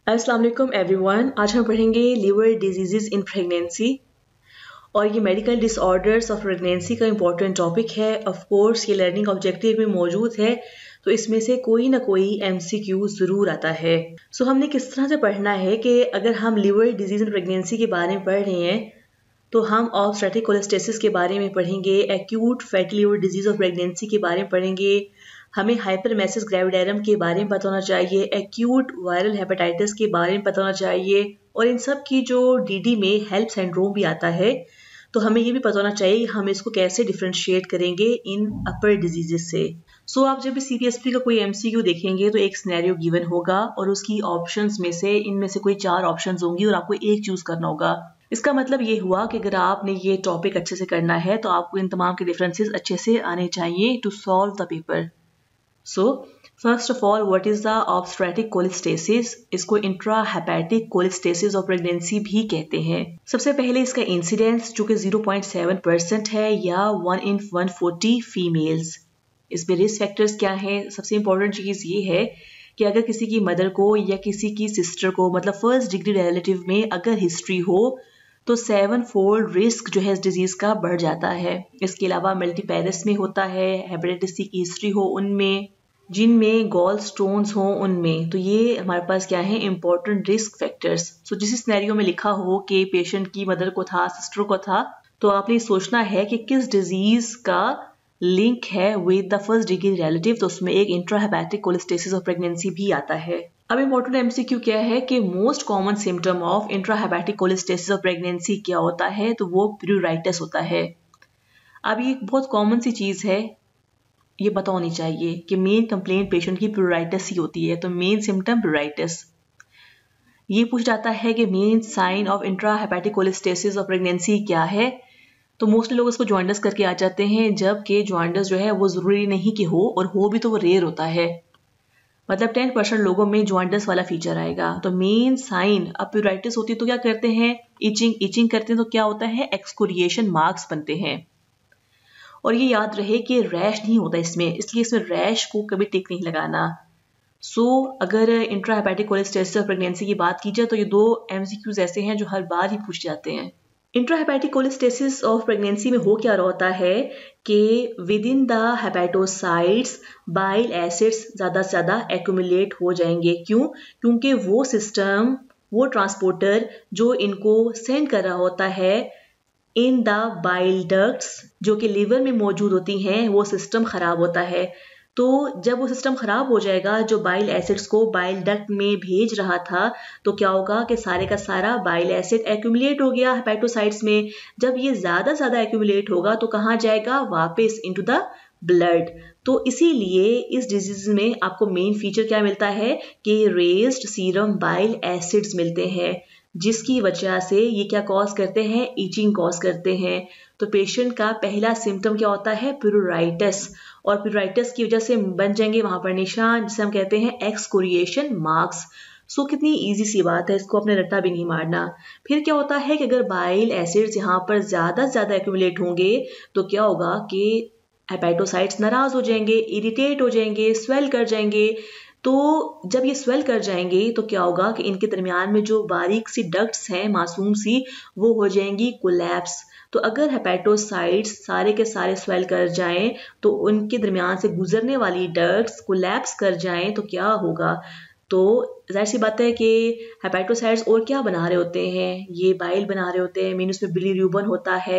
अस्सलाम वालेकुम एवरीवन। आज हम पढ़ेंगे लिवर डिजीजेस इन प्रेगनेंसी और ये मेडिकल डिसऑर्डर्स ऑफ प्रेगनेंसी का इम्पोर्टेंट टॉपिक है। ऑफ कोर्स ये लर्निंग ऑब्जेक्टिव में मौजूद है, तो इसमें से कोई ना कोई MCQ ज़रूर आता है। सो हमने किस तरह से पढ़ना है कि अगर हम लिवर डिजीज इन प्रेगनेंसी के बारे में पढ़ रहे हैं तो हम ऑब्स्टेट्रिक कोलेस्टेसिस के बारे में पढ़ेंगे, acute fatty liver disease of pregnancy के बारे में पढ़ेंगे, हमें हाइपरमेसिस ग्रेविडारम के बारे में पता होना चाहिए, एक्यूट वायरल हेपेटाइटिस के बारे में पता होना चाहिए और इन सब की जो DD में हेल्प सिंड्रोम भी आता है तो हमें ये भी पता होना चाहिए हम इसको कैसे डिफ्रेंशिएट करेंगे इन अपर डिजीजेस से। सो आप जब भी CPSP का कोई MCQ देखेंगे तो एक सिनेरियो गिवन होगा और उसकी ऑप्शंस में से इनमें से कोई 4 ऑप्शंस होंगी और आपको एक चूज करना होगा। इसका मतलब ये हुआ कि अगर आपने ये टॉपिक अच्छे से करना है तो आपको इन तमाम के डिफरेंसेस अच्छे से आने चाहिए to solve the paper. So first of all, what is the obstetric cholestasis? इसको इंट्राहेपेटिक कोलेस्टेसिस ऑफ प्रेगनेंसी भी कहते हैं। सबसे पहले इसका इंसिडेंस जो कि 0.7% है या 1 in 140 फीमेल्स। इसमें रिस्क फैक्टर्स क्या हैं? सबसे इंपॉर्टेंट चीज ये है कि अगर किसी की मदर को या किसी की सिस्टर को, मतलब फर्स्ट डिग्री रिलेटिव में अगर हिस्ट्री हो तो 7-fold रिस्क जो है इस डिजीज का बढ़ जाता है। इसके अलावा मल्टीपेरस में होता है, हेपेटाइटिस सी की हिस्ट्री हो उनमें, जिनमें गॉल स्टोन्स हो उनमें, तो ये हमारे पास क्या है, इंपॉर्टेंट रिस्क फैक्टर्स। सो जिस सिनेरियो में लिखा हो कि पेशेंट की मदर को था, सिस्टर को था, तो आपने सोचना है कि किस डिजीज का लिंक है with the first degree relative, तो उसमें एक इंट्राहेपेटिक कोलेस्टेसिस ऑफ प्रेगनेंसी भी आता है। अब इम्पोर्टेंट MCQ क्या है कि most common symptom of intrahepatic cholestasis of pregnancy क्या होता है, तो वो प्यूराइटिस होता है। अब ये बहुत कॉमन सी चीज है, ये पता होनी चाहिए कि मेन कंप्लेंट पेशेंट की प्यूराइटिस ही होती है, तो मेन सिम्टम प्यूराइटिस। ये पूछ जाता है कि main sign of intrahepatic cholestasis of pregnancy क्या है, तो मोस्टली लोग इसको जॉइंडिस करके आ जाते हैं, जबकि जॉइंडिस जो है वो जरूरी नहीं कि हो, और हो भी तो वो रेयर होता है। मतलब 10% लोगों में जॉइंडिस वाला फीचर आएगा। तो मेन साइन, अब प्यूराइटिस होती है तो क्या करते हैं, इचिंग करते हैं, तो क्या होता है, एक्सकोरिएशन मार्क्स बनते हैं। और ये याद रहे कि रैश नहीं होता इसमें, इसलिए इसमें रैश को कभी टिक नहीं लगाना। अगर इंट्राहेपेटिक कोलेस्टेसिस ऑफ प्रेगनेंसी की बात की जाए तो ये 2 MCQs ऐसे हैं जो हर बार ही पूछ जाते हैं। इंट्राहेपेटिक कोलेस्टेसिस ऑफ प्रेगनेंसी में हो क्या होता है कि within the hepatocytes bile acids ज़्यादा से ज़्यादा एक्यूमुलेट हो जाएंगे। क्यों? क्योंकि वो सिस्टम, वो ट्रांसपोर्टर जो इनको सेंड कर रहा होता है इन द बाइल डक्ट्स जो कि लिवर में मौजूद होती हैं, वो सिस्टम खराब होता है। तो जब वो सिस्टम खराब हो जाएगा, जो बाइल एसिड्स को बाइल डक्ट में भेज रहा था, तो क्या होगा कि सारे का सारा बाइल एसिड एक्यूमुलेट हो गया हेपेटोसाइट्स में। जब ये ज्यादा एक्यूमुलेट होगा तो कहाँ जाएगा, वापस इनटू द ब्लड। तो इसीलिए इस डिजीज में आपको मेन फीचर क्या मिलता है कि रेज्ड सीरम बाइल एसिड्स मिलते हैं, जिसकी वजह से ये क्या कॉज करते हैं, इचिंग कॉज करते हैं। तो पेशेंट का पहला सिम्टम क्या होता है, प्यूराइटिस, और प्यूराइटिस की वजह से बन जाएंगे वहां पर निशान जिसे हम कहते हैं एक्सकोरिएशन मार्क्स। कितनी इजी सी बात है, इसको अपने रट्टा भी नहीं मारना। फिर क्या होता है कि अगर बाइल एसिड्स यहाँ पर ज्यादा से ज्यादा एक्यूमुलेट होंगे तो क्या होगा कि हेपेटोसाइट्स नाराज हो जाएंगे, इरिटेट हो जाएंगे, स्वेल कर जाएंगे। तो जब ये स्वेल कर जाएंगे तो क्या होगा कि इनके दरमियान में जो बारीक सी डक्ट्स हैं, मासूम सी, वो हो जाएंगी कोलैप्स। तो अगर हेपेटोसाइट्स सारे के सारे स्वेल कर जाएं तो उनके दरमियान से गुजरने वाली डक्ट्स कोलैप्स कर जाएं तो क्या होगा, तो जाहिर सी बात है कि हेपेटोसाइट्स और क्या बना रहे होते हैं, ये बाइल बना रहे होते हैं, मीन उसमें बिलीरुबिन होता है,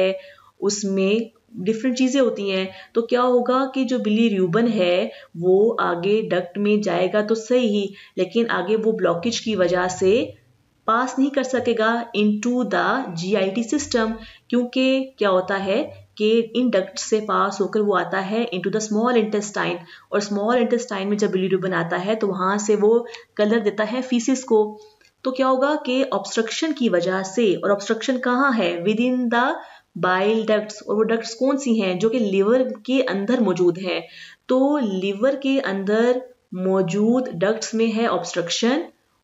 उसमें डिफरेंट चीजें होती हैं। तो क्या होगा कि जो बिलीरुबिन है वो आगे डक्ट में जाएगा तो सही, लेकिन आगे वो ब्लॉकेज की वजह से पास नहीं कर सकेगा इनटू द GIT सिस्टम, क्योंकि क्या होता है कि इन डक्ट से पास होकर वो आता है इनटू द स्मॉल इंटेस्टाइन, और स्मॉल इंटेस्टाइन में जब बिलीरुबिन आता है तो वहां से वो कलर देता है फीसिस को। तो क्या होगा कि ऑब्स्ट्रक्शन की वजह से, और ऑब्स्ट्रक्शन कहाँ है, within the bile ducts, और वो डक्ट्स कौन सी हैं, जो कि लिवर के अंदर मौजूद है। तो लिवर के अंदर मौजूद डक्ट्स में है ऑब्स्ट्रक्शन,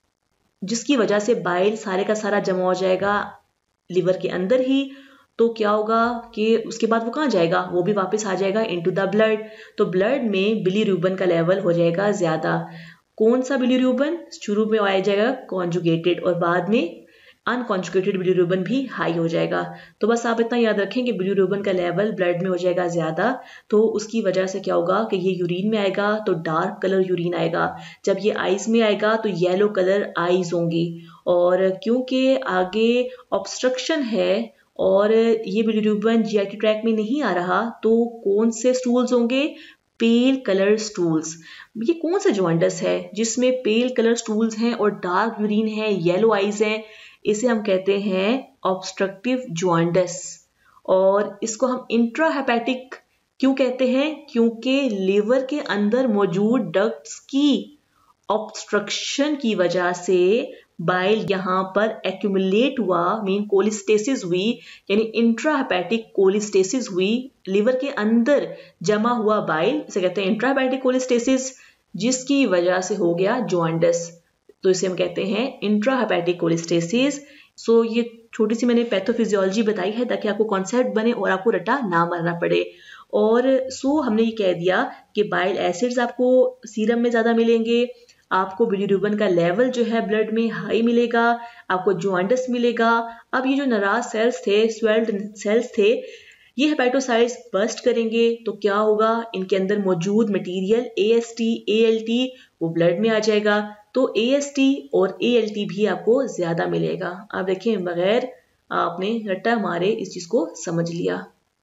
जिसकी वजह से बाइल सारे का सारा जमा हो जाएगा लिवर के अंदर ही। तो क्या होगा कि उसके बाद वो कहाँ जाएगा, वो भी वापस आ जाएगा इनटू द ब्लड। तो ब्लड में बिलीरुबिन का लेवल हो जाएगा ज्यादा, कौन सा बिलीरुबिन? शुरू में आ जाएगा कॉन्जुगेटेड और बाद में अनकॉन्जुगेटेड बिलीरुबिन भी हाई हो जाएगा। तो बस आप इतना याद रखें कि बिलीरुबिन का लेवल ब्लड में हो जाएगा ज्यादा, तो उसकी वजह से क्या होगा कि ये यूरिन में आएगा तो डार्क कलर यूरिन आएगा, जब ये आईज में आएगा तो येलो कलर आईज होंगी। और क्योंकि आगे ऑब्स्ट्रक्शन है और ये बिलीरुबिन जीआईटी ट्रैक्ट में नहीं आ रहा, तो कौन से स्टूल्स होंगे? Pale colour stools. ये कौन सा जॉन्डिस है जिसमें पेल कलर स्टूल्स हैं और डार्क यूरिन है, येलो आईज हैं? इसे हम कहते हैं ऑब्स्ट्रक्टिव जॉन्डिस। और इसको हम इंट्राहेपेटिक क्यों कहते हैं? क्योंकि लिवर के अंदर मौजूद डक्ट्स की ऑब्स्ट्रक्शन की वजह से बाइल यहाँ पर एक्यूमुलेट हुआ, मीन कोलिस्टेसिस हुई, यानी इंट्राहेपेटिक कोलिस्टेसिस हुई, लिवर के अंदर जमा हुआ बाइल, इसे कहते हैं इंट्राहेपेटिक कोलिस्टेसिस, जिसकी वजह से हो गया जॉन्डिस। तो इसे हम कहते हैं इंट्राहेपेटिक कोलिस्टेसिस। सो ये छोटी सी मैंने पैथोफिजियोलॉजी बताई है ताकि आपको कॉन्सेप्ट बने और आपको रटा ना मारना पड़े। और हमने ये कह दिया कि बाइल एसिड्स आपको सीरम में ज्यादा मिलेंगे, आपको बिलीरुबिन का लेवल जो है ब्लड में हाई मिलेगा, आपको जॉन्डिस मिलेगा। अब ये जो नाराज सेल्स थे, स्वेल्ड सेल्स थे, ये हेपेटोसाइट्स बर्स्ट करेंगे तो क्या होगा? इनके अंदर मौजूद मटेरियल AST, ALT वो ब्लड में आ जाएगा, तो AST और ALT भी आपको ज्यादा मिलेगा। आप देखें बगैर आपने रट्टा मारे इस चीज को समझ लिया।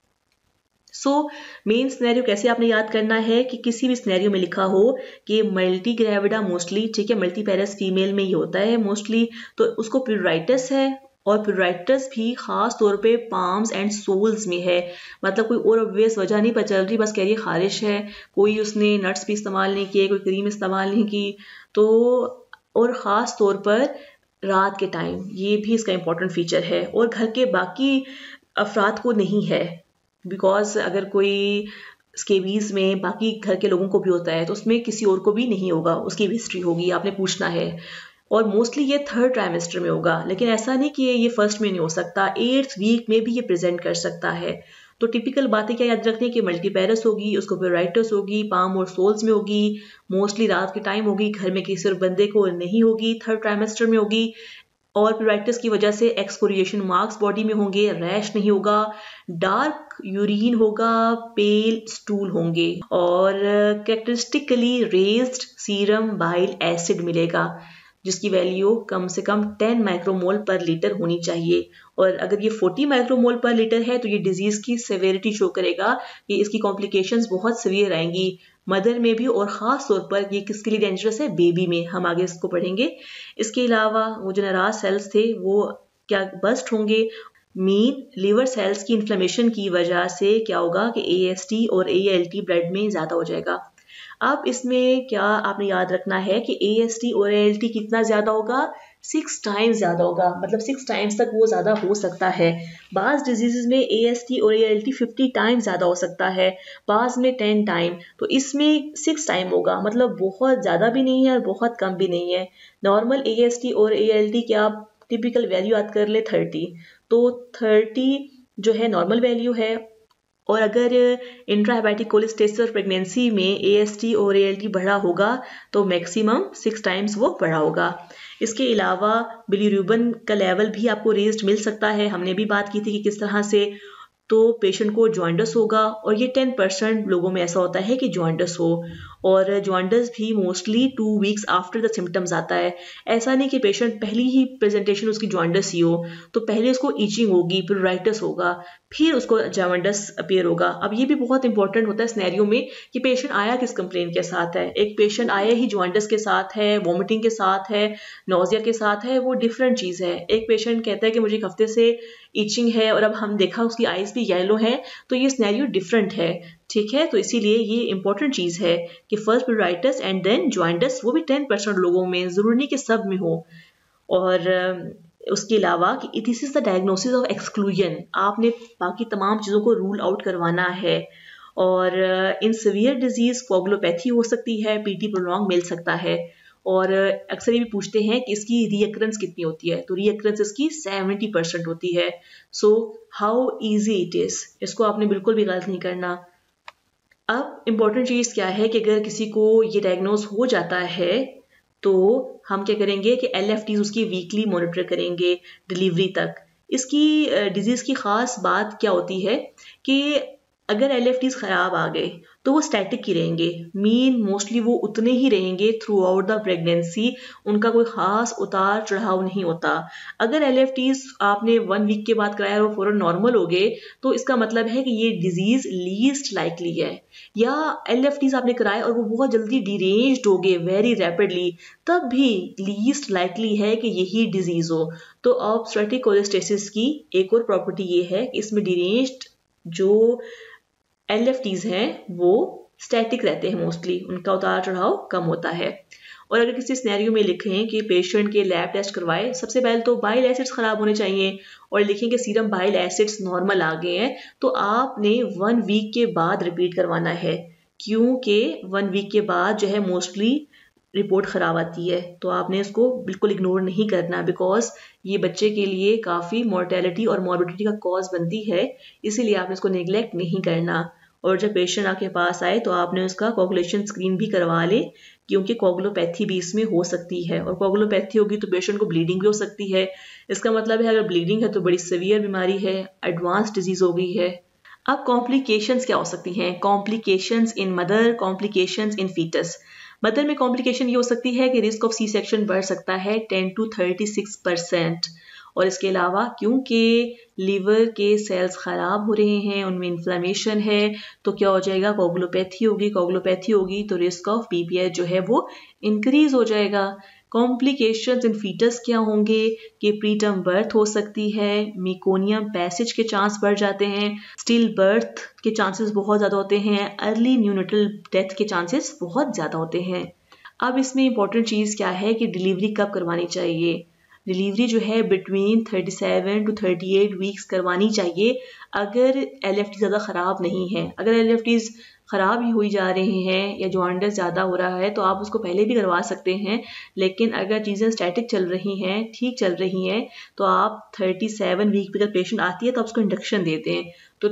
मेन सिनेरियो कैसे आपने याद करना है कि किसी भी सिनेरियो में लिखा हो कि मल्टी ग्रेविडा मोस्टली, ठीक है, मल्टीपेरस फीमेल में ही होता है मोस्टली, तो उसको प्यूराइटिस है और प्यूराइटिस भी खास तौर पे पाम्स एंड सोल्स में है। मतलब कोई और ऑब्वियस वजह नहीं पता चल रही, बस कह रही है खारिश है, कोई उसने नट्स भी इस्तेमाल नहीं किए, कोई क्रीम इस्तेमाल नहीं की। तो और ख़ास तौर पर रात के टाइम, ये भी इसका इम्पोर्टेंट फीचर है और घर के बाकी अफराद को नहीं है, बिकॉज अगर कोई स्केबीज में बाकी घर के लोगों को भी होता है तो उसमें किसी और को भी नहीं होगा, उसकी भी हिस्ट्री होगी, आपने पूछना है। और मोस्टली ये 3rd ट्राइमेस्टर में होगा, लेकिन ऐसा नहीं कि ये फर्स्ट में नहीं हो सकता, 8th वीक में भी ये प्रेजेंट कर सकता है। तो टिपिकल बातें क्या याद रखनी है कि मल्टीपेरस होगी, उसको प्यूराइटिस होगी, पाम और सोल्स में होगी, मोस्टली रात के टाइम होगी, घर में किसी और बंदे को नहीं होगी, 3rd ट्राइमेस्टर में होगी। और प्यूराइटिस की वजह से एक्सकोरिएशन मार्क्स बॉडी में होंगे, रैश नहीं होगा, डार्क यूरिन होगा, पेल स्टूल होंगे और characteristically raised serum bile acid मिलेगा, जिसकी वैल्यू कम से कम 10 माइक्रोमोल पर लीटर होनी चाहिए। और अगर ये 40 माइक्रोमोल पर लीटर है तो ये डिजीज की सेवेरिटी शो करेगा कि इसकी कॉम्प्लिकेशंस बहुत सीवियर आएंगी, मदर में भी, और ख़ास तौर पर ये किसके लिए डेंजरस है? बेबी में। हम आगे इसको पढ़ेंगे। इसके अलावा वो जो नाराज सेल्स थे वो क्या बस्ट होंगे? मीन लिवर सेल्स की इन्फ्लेमेशन की वजह से क्या होगा कि AST और ALT ब्लड में ज़्यादा हो जाएगा। अब इसमें क्या आपने याद रखना है कि AST और ALT कितना ज़्यादा होगा? 6 टाइम्स ज़्यादा होगा, मतलब 6 टाइम्स तक वो ज़्यादा हो सकता है। बाज़ डिजीज़ में AST और ALT 50 टाइम्स ज़्यादा हो सकता है, बाज़ में 10 टाइम, तो इसमें 6 टाइम होगा, मतलब बहुत ज़्यादा भी नहीं है और बहुत कम भी नहीं है। नॉर्मल AST और ALT की आप टिपिकल वैल्यू याद कर ले 30, तो 30 जो है नॉर्मल वैल्यू है। और अगर इंट्राहेपेटिक कोलिस्टेसिस और प्रेगनेंसी में AST और ALT बढ़ा होगा तो मैक्सिमम 6 टाइम्स वो बढ़ा होगा। इसके अलावा बिलीरुबिन का लेवल भी आपको रेज्ड मिल सकता है, हमने भी बात की थी कि किस तरह से। तो पेशेंट को जॉन्डिस होगा और ये 10% लोगों में ऐसा होता है कि जॉन्डिस हो, और जॉन्डिस भी mostly 2 weeks after the symptoms आता है। ऐसा नहीं कि पेशेंट पहली ही प्रेजेंटेशन उसकी जॉन्डिस ही हो, तो पहले उसको ईचिंग होगी, प्यूराइटिस होगा, फिर उसको जॉन्डिस अपीयर होगा। अब ये भी बहुत इंपॉर्टेंट होता है सिनेरियो में कि पेशेंट आया किस कंप्लेन के साथ है। एक पेशेंट आया ही जॉन्डिस के साथ है, वॉमिटिंग के साथ है, नोजिया के साथ है, वो डिफरेंट चीज़ है। एक पेशेंट कहता है कि मुझे एक हफ्ते से ईचिंग है और अब हम देखा उसकी आईज भी येलो है, तो ये सिनेरियो डिफरेंट है, ठीक है। तो इसीलिए ये इंपॉर्टेंट चीज़ है कि first pruritus and then jaundice, वो भी 10% लोगों में, जरूरी नहीं कि सब में हो। और उसके अलावा कि this is the diagnosis of exclusion, आपने बाकी तमाम चीज़ों को रूल आउट करवाना है। और इन सीवियर डिजीज कोगुलोपैथी हो सकती है, PT प्रोलॉन्ग मिल सकता है। और अक्सर ये भी पूछते हैं कि इसकी रीअकरेंस कितनी होती है, तो रीअकरेंस इसकी 70% होती है। So how easy it is, इसको आपने बिल्कुल भी गलत नहीं करना। अब इम्पॉर्टेंट चीज़ क्या है कि अगर किसी को ये डायग्नोज हो जाता है तो हम क्या करेंगे कि LFTs उसकी वीकली मॉनिटर करेंगे डिलीवरी तक। इसकी डिजीज़ की ख़ास बात क्या होती है कि अगर LFTs ख़राब आ गए तो वो स्टैटिक ही रहेंगे, मीन मोस्टली वो उतने ही रहेंगे थ्रू आउट द प्रेगनेंसी, उनका कोई ख़ास उतार चढ़ाव नहीं होता। अगर LFTs आपने 1 वीक के बाद कराया और वो फ़ौरन नॉर्मल हो गए तो इसका मतलब है कि ये डिजीज़ लीस्ट लाइकली है, या LFTs आपने कराए और वो बहुत जल्दी डिरेंज्ड हो गए वेरी रैपिडली, तब भी लीस्ट लाइकली है कि यही डिजीज़ हो। तो ऑब्स्टेट्रिक कोलेस्टेसिस की एक और प्रॉपर्टी ये है कि इसमें डिरेंज्ड जो LFTs हैं वो स्टैटिक रहते हैं, मोस्टली उनका उतार चढ़ाव कम होता है। और अगर किसी सिनेरियो में लिखें कि पेशेंट के लैब टेस्ट करवाए, सबसे पहले तो बाइल एसिड्स खराब होने चाहिए और लिखें कि सीरम बाइल एसिड्स नॉर्मल आ गए हैं, तो आपने 1 वीक के बाद रिपीट करवाना है, क्योंकि 1 वीक के बाद जो है मोस्टली रिपोर्ट ख़राब आती है। तो आपने इसको बिल्कुल इग्नोर नहीं करना, बिकॉज ये बच्चे के लिए काफ़ी मोर्टेलिटी और मॉर्बिडिटी का कॉज बनती है, इसीलिए आपने इसको नेग्लेक्ट नहीं करना। और जब पेशेंट आपके पास आए तो आपने उसका कोगुलेशन स्क्रीन भी करवा ले, क्योंकि कोगुलोपैथी भी इसमें हो सकती है, और कोगुलोपैथी होगी तो पेशेंट को ब्लीडिंग भी हो सकती है। इसका मतलब है अगर ब्लीडिंग है तो बड़ी सीवियर बीमारी है, एडवांस डिजीज हो गई है। अब कॉम्प्लिकेशंस क्या हो सकती हैं? Complications in mother, complications in foetus. Mother में कॉम्प्लिकेशन ये हो सकती है कि रिस्क ऑफ सी सेक्शन बढ़ सकता है 10 to 36%। और इसके अलावा क्योंकि लीवर के सेल्स खराब हो रहे हैं, उनमें इन्फ्लेमेशन है, तो क्या हो जाएगा? कोगुलोपैथी होगी। कोगुलोपैथी होगी तो रिस्क ऑफ PPH जो है वो इंक्रीज हो जाएगा। कॉम्प्लिकेशंस इन फीटस क्या होंगे कि प्रीटर्म बर्थ हो सकती है, मेकोनियम पैसेज के चांस बढ़ जाते हैं, स्टिल बर्थ के चांसेस बहुत ज़्यादा होते हैं, अर्ली न्यूनेटल डेथ के चांसेस बहुत ज़्यादा होते हैं। अब इसमें इंपॉर्टेंट चीज़ क्या है कि डिलीवरी कब करवानी चाहिए? डिलीवरी जो है बिटवीन 37 to 38 वीक्स करवानी चाहिए, अगर LFT ज़्यादा ख़राब नहीं है। अगर LFTs ख़राब ही हुई जा रहे हैं या जॉन्डिस ज़्यादा हो रहा है तो आप उसको पहले भी करवा सकते हैं, लेकिन अगर चीज़ें स्टैटिक चल रही हैं, ठीक चल रही हैं, तो आप 37 वीक पर जब पेशेंट आती है तो आप उसको इंडक्शन देते हैं। तो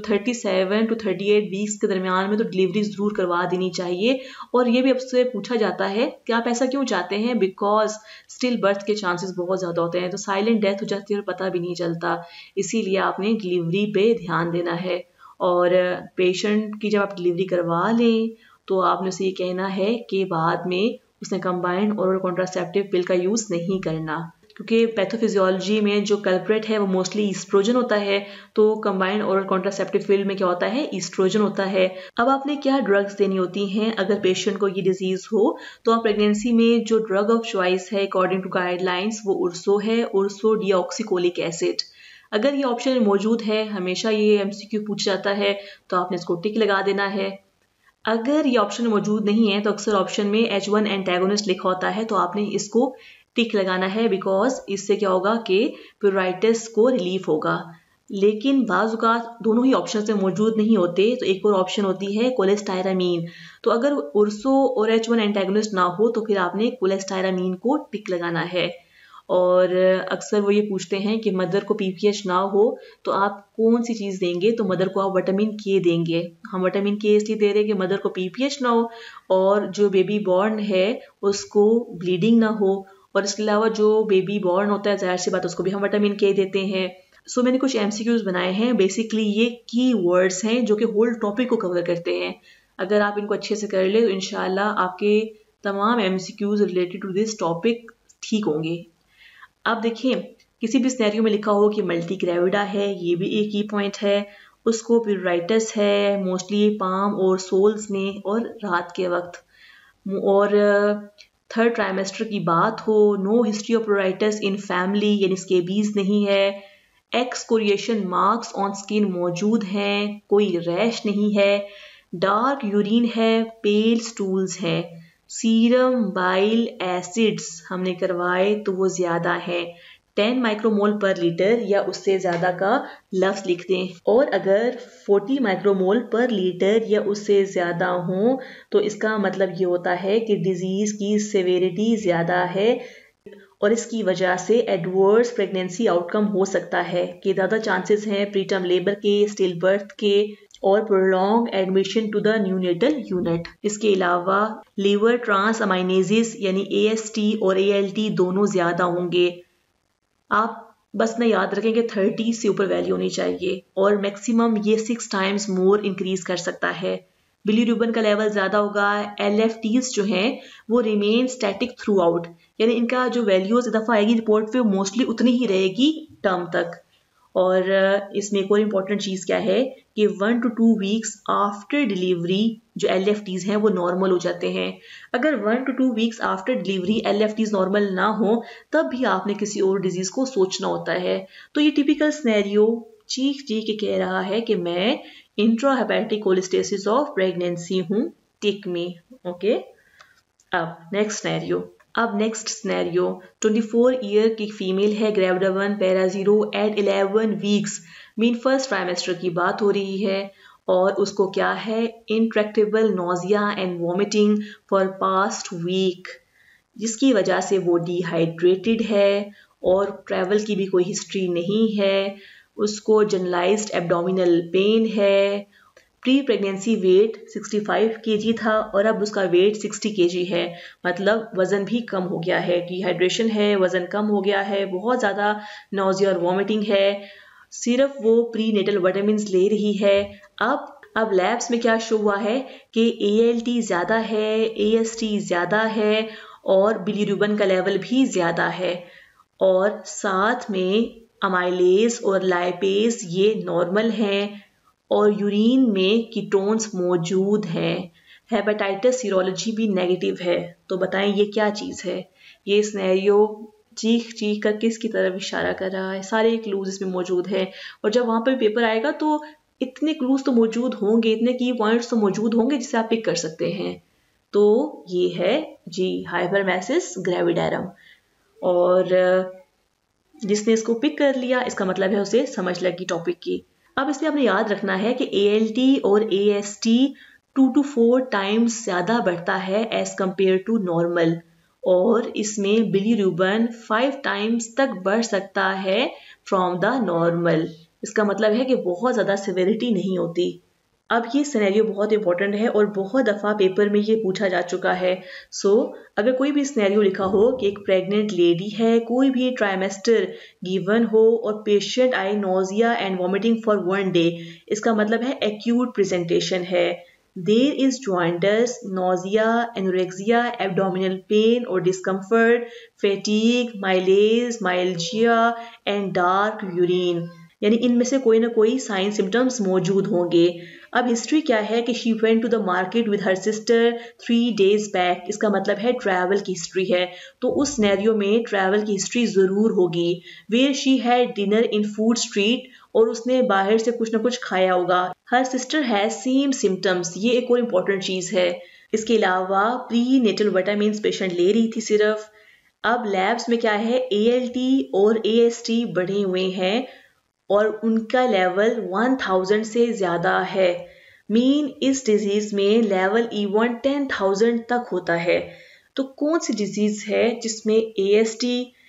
37 to 38 वीक्स के दरमियान में तो डिलीवरी ज़रूर करवा देनी चाहिए। और ये भी आपसे पूछा जाता है कि आप ऐसा क्यों चाहते हैं? बिकॉज स्टिल बर्थ के चांसेस बहुत ज़्यादा होते हैं, तो साइलेंट डेथ हो जाती है और पता भी नहीं चलता, इसीलिए आपने डिलीवरी पे ध्यान देना है। और पेशेंट की जब आप डिलीवरी करवा लें तो आपने उसे ये कहना है कि बाद में उसने कंबाइंड ओरल कॉन्ट्रासेप्टिव पिल का यूज़ नहीं करना, क्योंकि पैथोफिजियोलॉजी में जो कल्प्रेट है वो मोस्टली ईस्ट्रोजन होता है, तो कंबाइंड ओरल कॉन्ट्रासेप्टिव पिल में क्या होता है? ईस्ट्रोजन होता है। अब आपने क्या ड्रग्स देनी होती हैं अगर पेशेंट को ये डिजीज़ हो? तो आप प्रेगनेंसी में जो ड्रग ऑफ चॉइस है अकॉर्डिंग टू गाइडलाइंस वो उर्सो है, उर्सो डीऑक्सीकोलिक एसिड। अगर ये ऑप्शन मौजूद है, हमेशा ये MCQ पूछ जाता है, तो आपने इसको टिक लगा देना है। अगर ये ऑप्शन मौजूद नहीं है तो अक्सर ऑप्शन में H1 एंटेगोनिस्ट लिखा होता है, तो आपने इसको टिक लगाना है, बिकॉज इससे क्या होगा कि प्यूराइटिस को रिलीफ होगा। लेकिन बाज़ दोनों ही ऑप्शन से मौजूद नहीं होते, तो एक और ऑप्शन होती है कोलेस्टायरामीन। तो अगर उर्सो और H1 एंटेगोनिस्ट ना हो तो फिर आपने कोलेस्टायरामीन को टिक लगाना है। और अक्सर वो ये पूछते हैं कि मदर को PPH ना हो तो आप कौन सी चीज़ देंगे? तो मदर को आप विटामिन K देंगे। हम विटामिन K इसलिए दे रहे हैं कि मदर को PPH ना हो और जो बेबी बॉर्न है उसको ब्लीडिंग ना हो, और इसके अलावा जो बेबी बॉर्न होता है ज़ाहिर सी बात उसको भी हम विटामिन K देते हैं। सो मैंने कुछ MCQs बनाए हैं, बेसिकली ये की वर्ड्स हैं जो कि होल टॉपिक को कवर करते हैं। अगर आप इनको अच्छे से कर ले तो इंशाल्लाह आपके तमाम MCQs related to this topic ठीक होंगे। अब देखिए, किसी भी सिनेरियो में लिखा हो कि मल्टी ग्रेविडा है, ये भी एक ही पॉइंट है, उसको प्यूराइटिस है मोस्टली पाम और सोल्स में और रात के वक्त, और 3rd ट्राइमेस्टर की बात हो, no history of pruritus in family यानी स्केबीज नहीं है, एक्सकोरिएशन मार्क्स ऑन स्किन मौजूद हैं, कोई रैश नहीं है, डार्क यूरिन है, पेल स्टूल्स हैं, सीरम बाइल एसिड्स हमने करवाए तो वो ज़्यादा है, 10 माइक्रोमोल पर लीटर या उससे ज़्यादा का लफ्ज़ लिख दें, और अगर 40 माइक्रोमोल पर लीटर या उससे ज़्यादा हो तो इसका मतलब ये होता है कि डिज़ीज़ की सेवेरिटी ज़्यादा है और इसकी वजह से एडवर्स प्रेगनेंसी आउटकम हो सकता है, कि ज़्यादा चांसेस हैं प्रीटर्म लेबर के, स्टिल बर्थ के, और prolong admission to the neonatal unit. इसके अलावा लीवर ट्रांस अमाइनेजेस यानी AST और ALT दोनों ज्यादा होंगे। आप बस ना याद रखें कि 30 से ऊपर वैल्यू होनी चाहिए और मैक्सिमम ये 6 टाइम्स मोर इंक्रीज कर सकता है। बिलीरुबिन का लेवल ज्यादा होगा। LFTs जो हैं वो रिमेन स्टैटिक थ्रू आउट, यानी इनका जो वैल्यूज दफा आएगी रिपोर्ट पे मोस्टली उतनी ही रहेगी टर्म तक। और इसमें एक और इम्पॉर्टेंट चीज़ क्या है कि 1 to 2 वीक्स आफ्टर डिलीवरी जो LFTs हैं वो नॉर्मल हो जाते हैं। अगर 1 to 2 weeks after delivery LFTs normal ना हो तब भी आपने किसी और डिजीज़ को सोचना होता है। तो ये टिपिकल स्नैरियो चीख के कह रहा है कि मैं इंट्राहेपेटिक कोलेस्टेसिस ऑफ प्रेगनेंसी हूँ, टिक मी। ओके, अब नेक्स्ट स्नैरियो 24 ईयर की फीमेल है, gravida 1 para 0 at 11 weeks, mean first trimester की बात हो रही है और उसको क्या है, intractable nausea and vomiting for past week, जिसकी वजह से वो डिहाइड्रेटेड है और ट्रैवल की भी कोई हिस्ट्री नहीं है। उसको जनरलाइज्ड एब्डोमिनल पेन है। प्री प्रेगनेंसी वेट 65 kg था और अब उसका वेट 60 kg है, मतलब वजन भी कम हो गया है, डिहाइड्रेशन है, वजन कम हो गया है, बहुत ज़्यादा नोजिया और वॉमिटिंग है। सिर्फ वो प्री नेटल विटामिन ले रही है। अब लैब्स में क्या शो हुआ है कि ALT ज़्यादा है, AST ज़्यादा है और बिलीरुबिन का लेवल भी ज़्यादा है और साथ में अमाइलेज और लाइपेज ये नॉर्मल हैं और यूरिन में कीटोन्स मौजूद हैं। हेपेटाइटिस सीरोलॉजी भी नेगेटिव है। तो बताएं ये क्या चीज़ है? ये सिनेरियो चीख कर किसकी तरफ इशारा कर रहा है? सारे क्लूज इसमें मौजूद हैं और जब वहाँ पर पेपर आएगा तो इतने क्लूज तो मौजूद होंगे, इतने की पॉइंट्स तो मौजूद होंगे जिसे आप पिक कर सकते हैं। तो ये है जी हाइपरमेसिस ग्रेविडारम और जिसने इसको पिक कर लिया इसका मतलब है उसे समझ लगी टॉपिक की। अब इसमें आपने याद रखना है कि ALT और AST 2 to 4 टाइम्स ज़्यादा बढ़ता है एज कम्पेयर टू नॉर्मल और इसमें बिलीरुबिन 5 टाइम्स तक बढ़ सकता है फ्रॉम द नॉर्मल। इसका मतलब है कि बहुत ज़्यादा सिविरिटी नहीं होती। अब ये सिनेरियो बहुत इंपॉर्टेंट है और बहुत दफ़ा पेपर में ये पूछा जा चुका है। अगर कोई भी सिनेरियो लिखा हो कि एक प्रेग्नेंट लेडी है, कोई भी ट्राइमेस्टर गिवन हो और पेशेंट आई nausea and vomiting for 1 day, इसका मतलब है एक्यूट प्रेजेंटेशन है। There is jaundice, nausea, anorexia, abdominal pain और डिस्कम्फर्ट, फैटीग, माइलेज, माइल्जिया एंड डार्क यूरिन, यानी इनमें से कोई ना कोई साइन सिम्टम्स मौजूद होंगे। अब हिस्ट्री क्या है कि she went to the market with her sister 3 days back, इसका मतलब है ट्रैवल की हिस्ट्री है। तो उस सिनेरियो में ट्रैवल की हिस्ट्री जरूर होगी। Where she had dinner in food street, और उसने बाहर से कुछ ना कुछ खाया होगा। Her sister has same symptoms, ये एक और इम्पोर्टेंट चीज है। इसके अलावा प्री नेटल विटामिन पेशेंट ले रही थी सिर्फ। अब लैब्स में क्या है, ALT और AST बढ़े हुए हैं और उनका लेवल 1000 से ज़्यादा है। मीन इस डिजीज़ में लेवल इवन 10,000 तक होता है। तो कौन सी डिजीज़ है जिसमें AST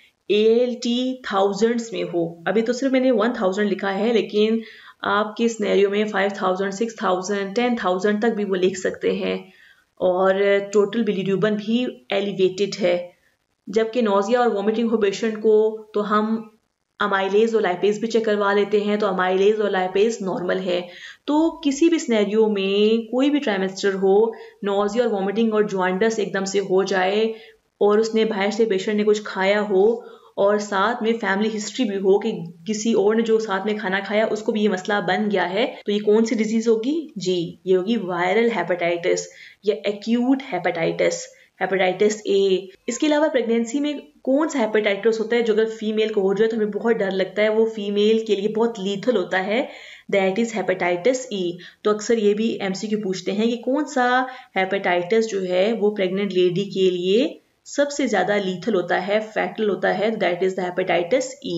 ALT थाउजेंड्स में हो? अभी तो सिर्फ मैंने 1000 लिखा है, लेकिन आपके सिनेरियो में 5000, 6000, 10,000 तक भी वो लिख सकते हैं और टोटल बिलीरुबिन भी एलिवेटेड है। जबकि नोजिया और वॉमिटिंग हो पेशेंट को तो हम अमाइलेज और लाइपेज भी चेक करवा लेते हैं, तो अमाइलेज और लाइपेज नॉर्मल है। तो किसी भी सिनेरियो में कोई भी ट्राइमेस्टर हो, नोजिया और वॉमिटिंग और जॉइंटस एकदम से हो जाए और उसने बाहर से पेशेंट ने कुछ खाया हो और साथ में फैमिली हिस्ट्री भी हो कि किसी और ने जो साथ में खाना खाया उसको भी ये मसला बन गया है, तो ये कौन सी डिजीज होगी? जी, ये होगी वायरल हेपेटाइटिस या एक्यूट हेपेटाइटिस, हेपेटाइटिस A। इसके अलावा प्रेगनेंसी में कौन सा हेपेटाइटिस होता है जो अगर फीमेल को हो जाए तो हमें बहुत डर लगता है, वो फीमेल के लिए बहुत लीथल होता है, दैट इज हेपेटाइटिस E। तो अक्सर ये भी MCQ पूछते हैं कि कौन सा हेपेटाइटिस जो है वो प्रेग्नेंट लेडी के लिए सबसे ज्यादा लीथल होता है, फैटल होता है, that is the hepatitis E।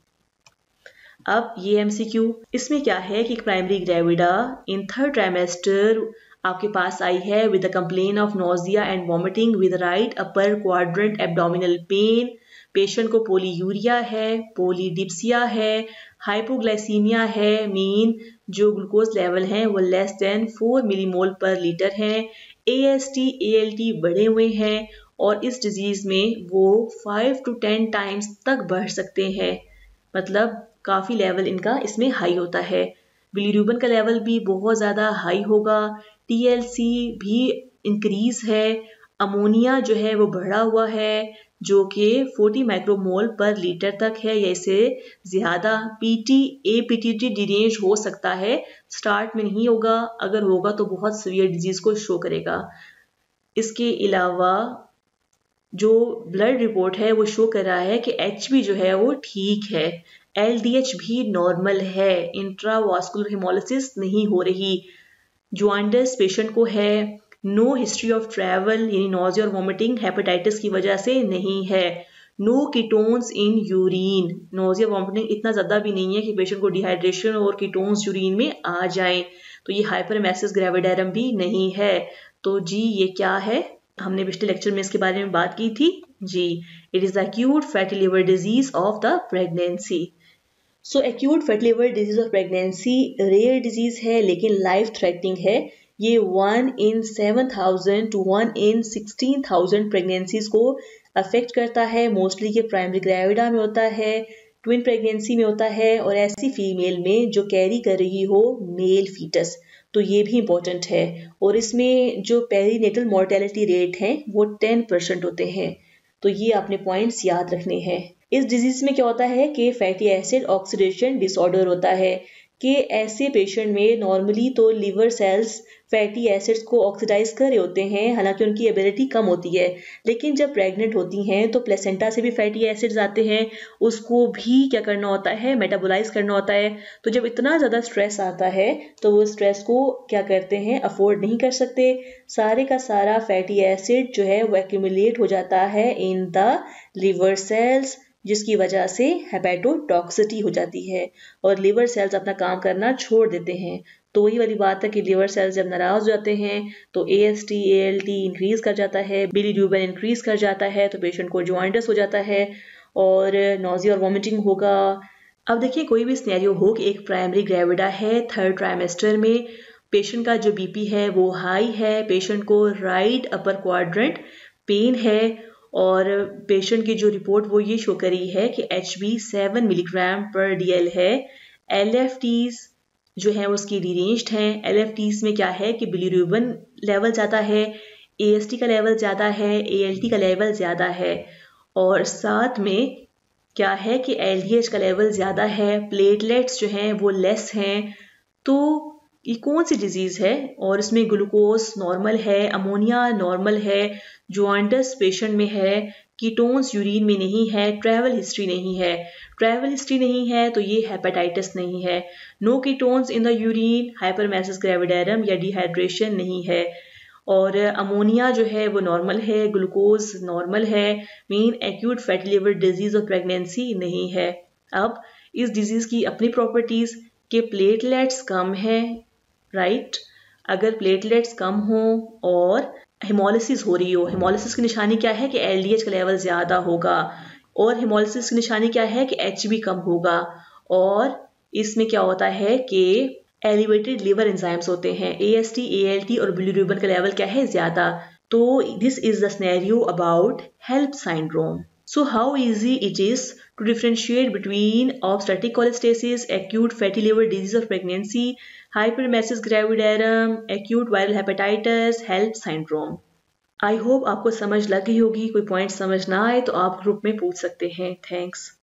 अब ये MCQ, इसमें क्या है कि प्राइमरी ग्रेविडा इन 3rd ट्राइमेस्टर आपके पास आई है with the complain of nausea and vomiting with right upper quadrant abdominal pain. Patient को पोलीयूरिया है, पोलीडिप्सिया है, हाइपोग्लाइसीमिया है, मीन जो ग्लूकोज लेवल हैं वो लेस देन 4 मिलीमोल पर लीटर हैं, AST ALT बढ़े हुए हैं और इस डिजीज में वो 5 to 10 टाइम्स तक बढ़ सकते हैं, मतलब काफ़ी लेवल इनका इसमें हाई होता है। बिलीरुबिन का लेवल भी बहुत ज़्यादा हाई होगा, TLC भी इंक्रीज है, अमोनिया जो है वो बढ़ा हुआ है जो कि 40 माइक्रोमोल पर लीटर तक है या इससे ज़्यादा। PT APTT डिरेंज हो सकता है, स्टार्ट में नहीं होगा, अगर होगा तो बहुत सीवियर डिजीज़ को शो करेगा। इसके अलावा जो ब्लड रिपोर्ट है वो शो कर रहा है कि HB जो है वो ठीक है, LDH भी नॉर्मल है, इंट्रावास्कुलर हेमोलिसिस नहीं हो रही। जॉन्डिस पेशेंट को है, नो हिस्ट्री ऑफ ट्रैवल यानी नोजिया और वॉमिटिंग हेपेटाइटिस की वजह से नहीं है, no ketones in urine, nausea vomiting इतना ज़्यादा भी नहीं है कि पेशेंट को डिहाइड्रेशन और कीटोन्स यूरिन में आ जाएं, तो ये हाइपरमेसिस ग्रेविडारम भी नहीं है। तो जी ये क्या है, हमने पिछले लेक्चर में इसके बारे में बात की थी जी, it is acute fatty liver disease of the pregnancy. So acute fatty liver disease of pregnancy rare disease है लेकिन लाइफ थ्रेटनिंग है। ये 1 in 7,000 to 1 in 16,000 प्रेगनेंसीज को अफेक्ट करता है। मोस्टली ये प्राइमरी ग्रेविडा में होता है, ट्विन प्रेगनेंसी में होता है और ऐसी फीमेल में जो कैरी कर रही हो मेल फीटस, तो ये भी इम्पोर्टेंट है। और इसमें जो पेरीनेटल मोर्टेलिटी रेट है वो 10% होते हैं, तो ये आपने पॉइंट्स याद रखने हैं। इस डिजीज में क्या होता है कि फैटी एसिड ऑक्सीडेशन डिसऑर्डर होता है कि ऐसे पेशेंट में नॉर्मली तो लिवर सेल्स फैटी एसिड्स को ऑक्सीडाइज कर रहे होते हैं, हालांकि उनकी एबिलिटी कम होती है, लेकिन जब प्रेग्नेंट होती हैं तो प्लेसेंटा से भी फैटी एसिड्स आते हैं, उसको भी क्या करना होता है, मेटाबोलाइज करना होता है। तो जब इतना ज़्यादा स्ट्रेस आता है तो वो स्ट्रेस को क्या करते हैं, अफोर्ड नहीं कर सकते, सारे का सारा फैटी एसिड जो है वो एक्यूमुलेट हो जाता है इन द लिवर सेल्स, जिसकी वजह से हेपेटोटॉक्सिटी हो जाती है और लिवर सेल्स अपना काम करना छोड़ देते हैं। तो वही वाली बात है कि लिवर सेल्स जब नाराज हो जाते हैं तो AST ALT इंक्रीज कर जाता है, बिलीरुबिन इंक्रीज कर जाता है, तो पेशेंट को जॉन्डिस हो जाता है और नोजिया और वॉमिटिंग होगा। अब देखिए कोई भी सिनेरियो हो कि एक प्राइमरी ग्रेविडा है, 3rd ट्राइमेस्टर में पेशेंट का जो BP है वो हाई है, पेशेंट को राइट अपर क्वाड्रेंट पेन है और पेशेंट की जो रिपोर्ट वो ये शो करी है कि HB 7 मिलीग्राम पर DL है, LFTs जो है उसकी डिरेंज्ड हैं। LFTs में क्या है कि बिलीरुबिन लेवल ज़्यादा है, AST का लेवल ज़्यादा है, ALT का लेवल ज़्यादा है और साथ में क्या है कि LDH का लेवल ज़्यादा है, प्लेटलेट्स जो हैं वो लेस हैं। तो ये कौन सी डिजीज़ है और इसमें ग्लूकोज नॉर्मल है, अमोनिया नॉर्मल है, जॉन्डिस पेशेंट में है, कीटोन्स यूरिन में नहीं है, ट्रैवल हिस्ट्री नहीं है। ट्रैवल हिस्ट्री नहीं है तो ये हेपेटाइटिस नहीं है, no ketones in the urine, hyperemesis gravidarum या डिहाइड्रेशन नहीं है और अमोनिया जो है वो नॉर्मल है, ग्लूकोज नॉर्मल है, mean acute fatty liver disease of pregnancy नहीं है। अब इस डिजीज की अपनी प्रॉपर्टीज के प्लेटलेट्स कम है, राइट, अगर प्लेटलेट्स कम हो और हेमोलिसिस हो रही हो, हेमोलिसिस की निशानी क्या है कि LDH का लेवल ज़्यादा होगा और हेमोलिसिस की निशानी क्या है कि HB कम होगा और इसमें क्या होता है कि एलिवेटेड लिवर एंजाइम्स होते हैं, AST ALT और बिलीरुबिन का लेवल क्या है ज़्यादा। तो this is the scenario about HELLP syndrome. So how easy it is to differentiate between obstetric cholestasis, acute fatty liver disease of pregnancy, hyperemesis gravidarum, acute viral hepatitis, HELLP syndrome. I hope आपको समझ लग गई होगी, कोई point समझ ना आए तो आप ग्रुप में पूछ सकते हैं। थैंक्स।